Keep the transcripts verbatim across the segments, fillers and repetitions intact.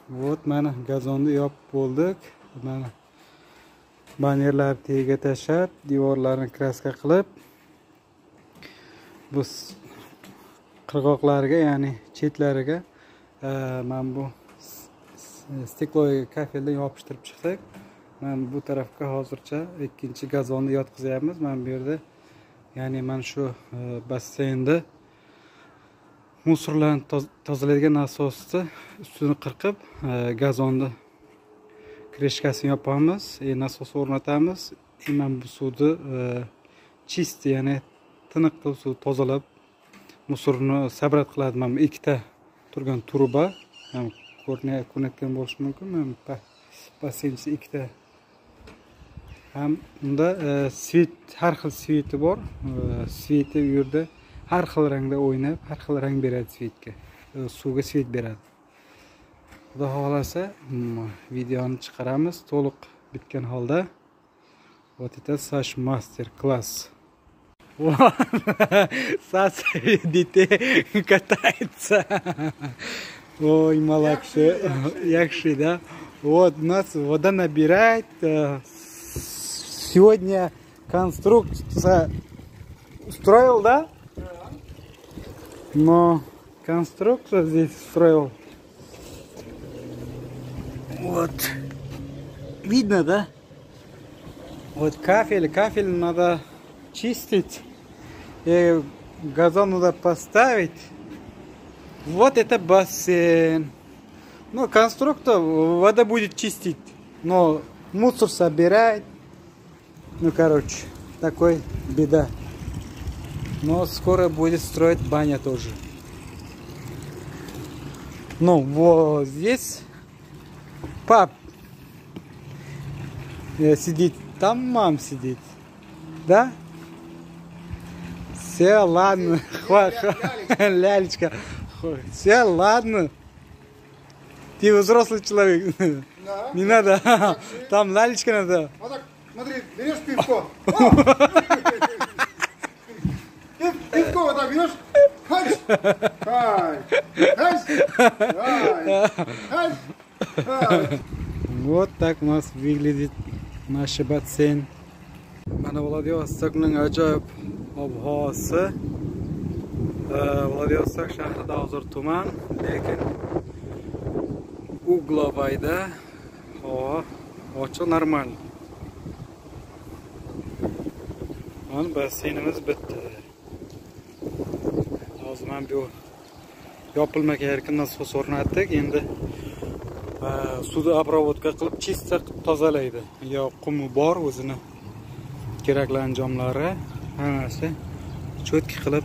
Вот mana gazonni yopib bo'ldik. Mana banerlarni tagiga tashlab, devorlarni kraska qilib, bu qirg'oqlariga, ya'ni chetlariga mana bu stekloy kafeldan yopishtirib chiqdik. Mana bu tarafga hozircha ikkinchi gazonni yotqizyapmiz. Mana bu yerda, ya'ni mana shu basseynda musorlarni tozalaydigan nasosni ustini qirqib, gazonni kreshkasini yopamiz, e, nasos o'rnatamiz. E, mana bu suvni chist, ya'ni tiniq qilib suv tozalab, musorni sabrat qiladi. Mana bu ikkita turgan truba, ham ko'rinayotgan bo'lishi mumkin. Mana basseynda ikkita ham unda svet, har xil sveti bor. Sveti bu yerda har xil rangda o'ynab, har xil rang beradi svetga. Suvga svet beradi. Xudo xolasa, videoni chiqaramiz to'liq bitgan holda. Вот это Саш мастер-класс. Саша, детей катается. Ой, молодцы. Якши, да? Вот у нас вода набирает. Сегодня конструкция строил, да? Но конструктор здесь строил. Вот. Видно, да? Вот кафель. Кафель надо чистить. И газон надо поставить. Вот это бассейн. Ну, конструктор вода будет чистить. Но мусор собирает. Ну, короче, такой беда. Но скоро будет строить баня тоже. Ну, вот здесь пап сидит, там мам сидит. Да? Все, ладно. Лялечка. Все, ладно. Ты взрослый человек. Да. Не надо. Там лялечка надо. Вот так, смотри, берешь пивко. Пивко вот так берешь. Хай, хай, хай, хай. Вот так у нас выглядит наш бассейн. Mana Vladivostokning ajoyib ob-havosi. Vladivostok shahrida hozir tuman, lekin Uglobayda havo ochiq, normal. Mana basseynimiz bitdi. Hozir men bu yopilmagan erkin nasos o'rnatdik. Endi suvni обработка qilib, chista qilib tozalaydi. Yo qumi bor, o'zini kerakli anjomlari, hammasi cho'tki qilib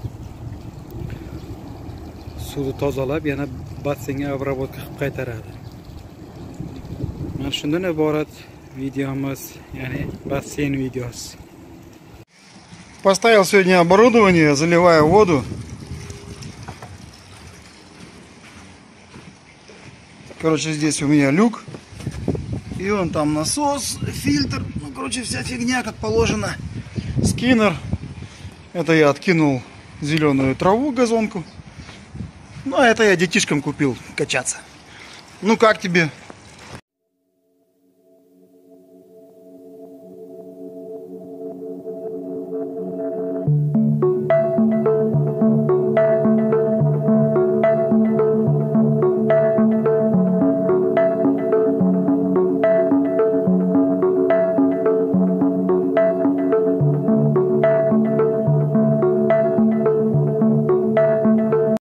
suvni tozalab, yana basseynga обработка qilib qaytaradi. Mana shundan iborat videomiz, ya'ni basseyn videosi. Поставил сегодня оборудование, заливаю воду. Короче, здесь у меня люк. И вон там насос, фильтр. Ну, короче, вся фигня как положено. Скиннер. Это я откинул зеленую траву, газонку. Ну, а это я детишкам купил качаться. Ну, как тебе?